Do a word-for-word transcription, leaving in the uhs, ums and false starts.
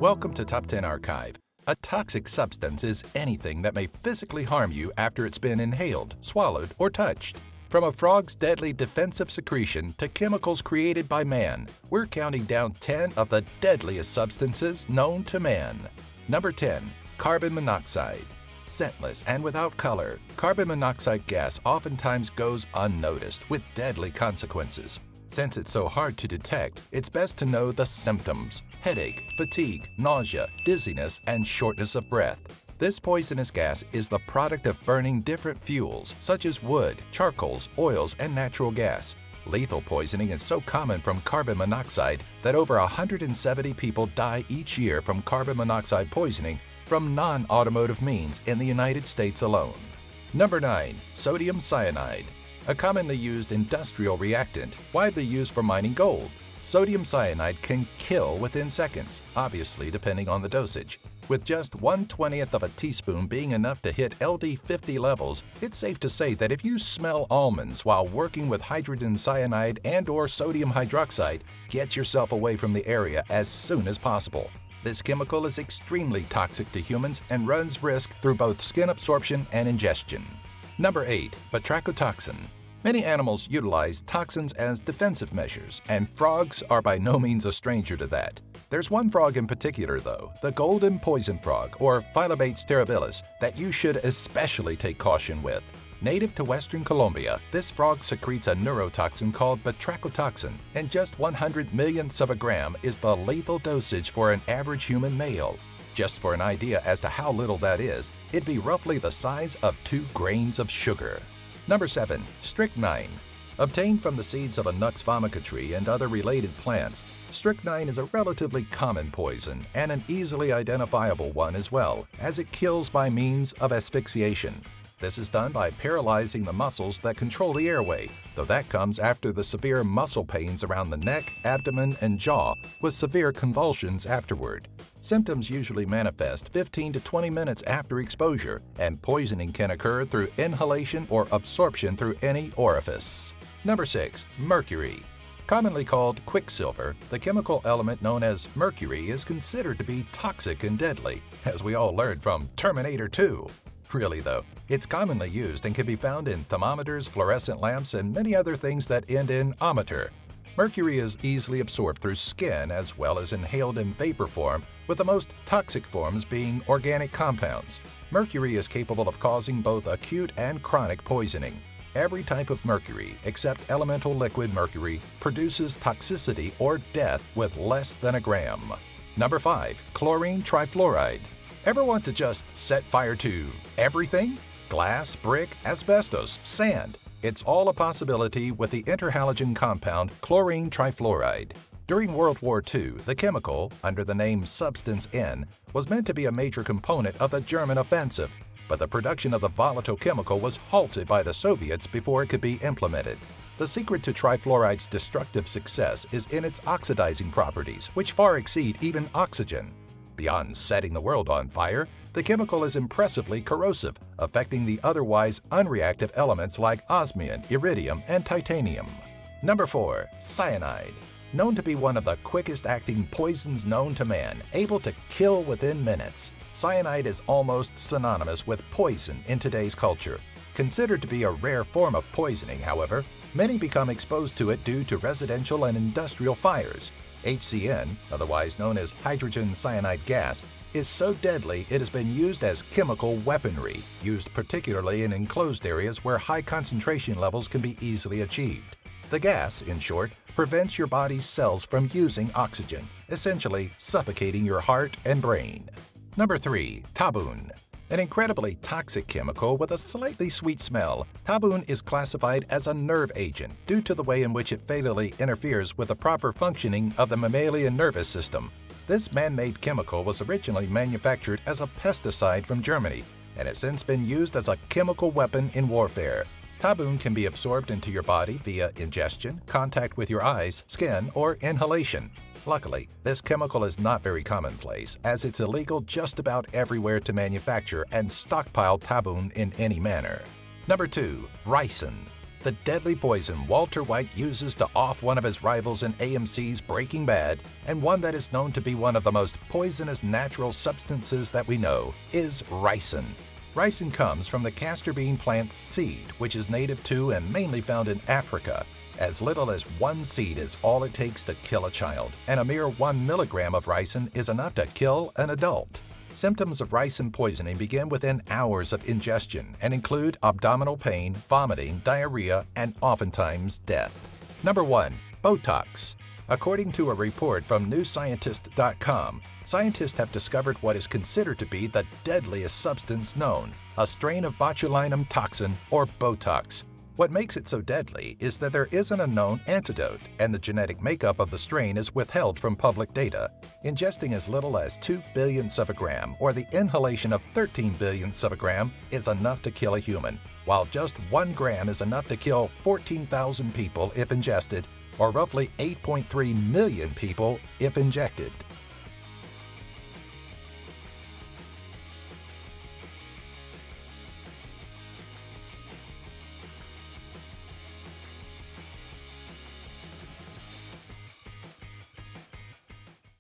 Welcome to Top ten Archive. A toxic substance is anything that may physically harm you after it's been inhaled, swallowed, or touched. From a frog's deadly defensive secretion to chemicals created by man, we're counting down ten of the deadliest substances known to man. Number ten. Carbon monoxide. Scentless and without color, carbon monoxide gas oftentimes goes unnoticed with deadly consequences. Since it's so hard to detect, it's best to know the symptoms: headache, fatigue, nausea, dizziness, and shortness of breath. This poisonous gas is the product of burning different fuels such as wood, charcoals, oils, and natural gas. Lethal poisoning is so common from carbon monoxide that over one hundred seventy people die each year from carbon monoxide poisoning from non-automotive means in the United States alone. Number nine. Sodium cyanide. A commonly used industrial reactant, widely used for mining gold. Sodium cyanide can kill within seconds, obviously depending on the dosage. With just one twentieth of a teaspoon being enough to hit L D fifty levels, it's safe to say that if you smell almonds while working with hydrogen cyanide and or sodium hydroxide, get yourself away from the area as soon as possible. This chemical is extremely toxic to humans and runs risk through both skin absorption and ingestion. Number eight. Batrachotoxin. Many animals utilize toxins as defensive measures, and frogs are by no means a stranger to that. There's one frog in particular, though, the golden poison frog, or Phyllobates terribilis, that you should especially take caution with. Native to western Colombia, this frog secretes a neurotoxin called batrachotoxin, and just one hundred millionths of a gram is the lethal dosage for an average human male. Just for an idea as to how little that is, it'd be roughly the size of two grains of sugar. Number seven. Strychnine. Obtained from the seeds of a Nux vomica tree and other related plants, strychnine is a relatively common poison and an easily identifiable one as well, as it kills by means of asphyxiation. This is done by paralyzing the muscles that control the airway, though that comes after the severe muscle pains around the neck, abdomen, and jaw, with severe convulsions afterward. Symptoms usually manifest fifteen to twenty minutes after exposure, and poisoning can occur through inhalation or absorption through any orifice. Number six. Mercury. Commonly called quicksilver, the chemical element known as mercury is considered to be toxic and deadly, as we all learned from Terminator two. Really though, it's commonly used and can be found in thermometers, fluorescent lamps, and many other things that end in ometer. Mercury is easily absorbed through skin as well as inhaled in vapor form, with the most toxic forms being organic compounds. Mercury is capable of causing both acute and chronic poisoning. Every type of mercury, except elemental liquid mercury, produces toxicity or death with less than a gram. Number five. Chlorine Trifluoride. Ever want to just set fire to everything? Glass, brick, asbestos, sand. It's all a possibility with the interhalogen compound chlorine trifluoride. During World War Two, the chemical, under the name Substance N, was meant to be a major component of the German offensive, but the production of the volatile chemical was halted by the Soviets before it could be implemented. The secret to trifluoride's destructive success is in its oxidizing properties, which far exceed even oxygen. Beyond setting the world on fire, the chemical is impressively corrosive, affecting the otherwise unreactive elements like osmium, iridium, and titanium. Number four. Cyanide. Known to be one of the quickest-acting poisons known to man, able to kill within minutes, cyanide is almost synonymous with poison in today's culture. Considered to be a rare form of poisoning, however, many become exposed to it due to residential and industrial fires. H C N, otherwise known as hydrogen cyanide gas, is so deadly it has been used as chemical weaponry, used particularly in enclosed areas where high concentration levels can be easily achieved. The gas, in short, prevents your body's cells from using oxygen, essentially suffocating your heart and brain. Number three. Tabun. An incredibly toxic chemical with a slightly sweet smell, Tabun is classified as a nerve agent due to the way in which it fatally interferes with the proper functioning of the mammalian nervous system. This man-made chemical was originally manufactured as a pesticide from Germany and has since been used as a chemical weapon in warfare. Tabun can be absorbed into your body via ingestion, contact with your eyes, skin, or inhalation. Luckily, this chemical is not very commonplace, as it's illegal just about everywhere to manufacture and stockpile Tabun in any manner. Number two. Ricin. the deadly poison Walter White uses to off one of his rivals in A M C's Breaking Bad, and one that is known to be one of the most poisonous natural substances that we know, is ricin. Ricin comes from the castor bean plant's seed, which is native to and mainly found in Africa. As little as one seed is all it takes to kill a child, and a mere one milligram of ricin is enough to kill an adult. Symptoms of ricin poisoning begin within hours of ingestion and include abdominal pain, vomiting, diarrhea, and oftentimes death. Number one. Botox. According to a report from new scientist dot com, scientists have discovered what is considered to be the deadliest substance known, a strain of botulinum toxin, or Botox. What makes it so deadly is that there isn't a known antidote, and the genetic makeup of the strain is withheld from public data. Ingesting as little as two billionths of a gram, or the inhalation of thirteen billionths of a gram, is enough to kill a human, while just one gram is enough to kill fourteen thousand people if ingested, or roughly eight point three million people if injected.